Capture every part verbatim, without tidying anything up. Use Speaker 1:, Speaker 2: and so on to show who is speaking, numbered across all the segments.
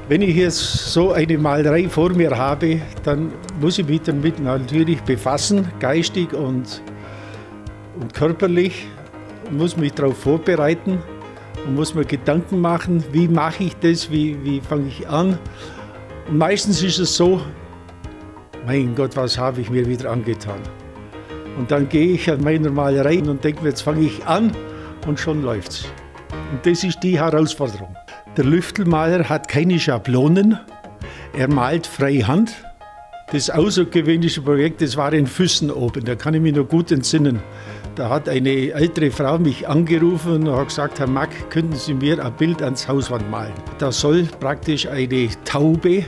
Speaker 1: Wenn ich jetzt so eine Malerei vor mir habe, dann muss ich mich damit natürlich befassen, geistig und, und körperlich, muss mich darauf vorbereiten und muss mir Gedanken machen, wie mache ich das, wie, wie fange ich an. Und meistens ist es so, mein Gott, was habe ich mir wieder angetan. Und dann gehe ich an meiner Malerei und denke mir, jetzt fange ich an und schon läuft's. Und das ist die Herausforderung. Der Lüftelmaler hat keine Schablonen, er malt freihand. Das außergewöhnliche Projekt, das war in Füssen oben, da kann ich mich noch gut entsinnen. Da hat eine ältere Frau mich angerufen und hat gesagt, Herr Mack, könnten Sie mir ein Bild ans Hauswand malen? Da soll praktisch eine Taube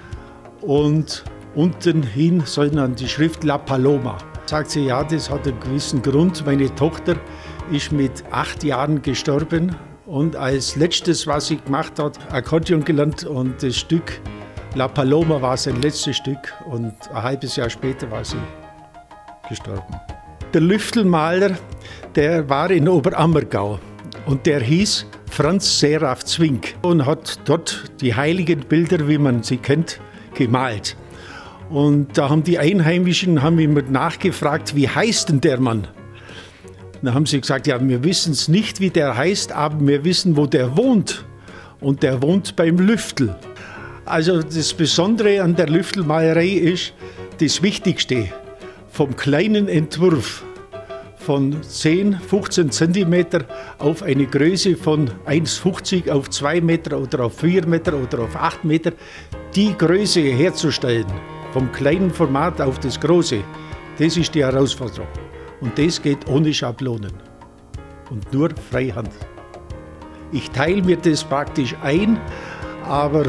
Speaker 1: und unten hin soll dann die Schrift La Paloma. Sagt sie, ja, das hat einen gewissen Grund. Meine Tochter ist mit acht Jahren gestorben. Und als letztes, was sie gemacht hat, Akkordeon gelernt und das Stück La Paloma war sein letztes Stück und ein halbes Jahr später war sie gestorben. Der Lüftelmaler, der war in Oberammergau und der hieß Franz Seraph Zwink und hat dort die heiligen Bilder, wie man sie kennt, gemalt. Und da haben die Einheimischen haben immer nachgefragt, wie heißt denn der Mann? Dann haben sie gesagt, ja, wir wissen es nicht, wie der heißt, aber wir wissen, wo der wohnt. Und der wohnt beim Lüftel. Also das Besondere an der Lüftelmalerei ist das Wichtigste. Vom kleinen Entwurf von zehn, fünfzehn Zentimeter auf eine Größe von eins fünfzig auf zwei Meter oder auf vier Meter oder auf acht Meter, die Größe herzustellen, vom kleinen Format auf das große, das ist die Herausforderung. Und das geht ohne Schablonen und nur freihand. Ich teile mir das praktisch ein, aber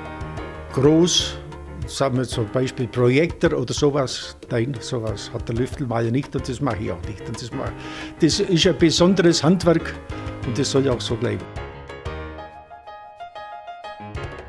Speaker 1: groß, sagen wir zum Beispiel Projektor oder sowas, nein, sowas hat der Lüftelmaler nicht und das mache ich auch nicht. Und das, mache, das ist ein besonderes Handwerk und das soll auch so bleiben.